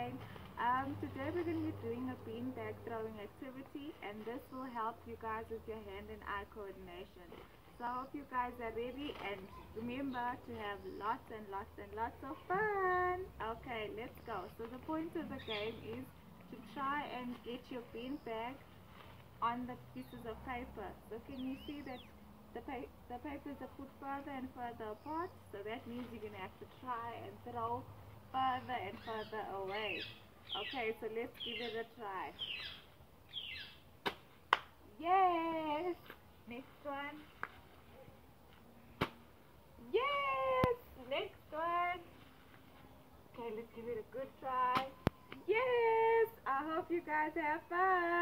again. Today we're going to be doing a beanbag throwing activity, and this will help you guys with your hand and eye coordination. So I hope you guys are ready, and remember to have lots and lots and lots of fun. Okay, let's go. So the point of the game is to try and get your beanbag on the pieces of paper. So can you see that the papers are put further and further apart? So that means you're going to have to try and throw further and further away. Okay, so let's give it a try. Yes! Next one. Yes! Next one. Okay, let's give it a good try. Yes! I hope you guys have fun.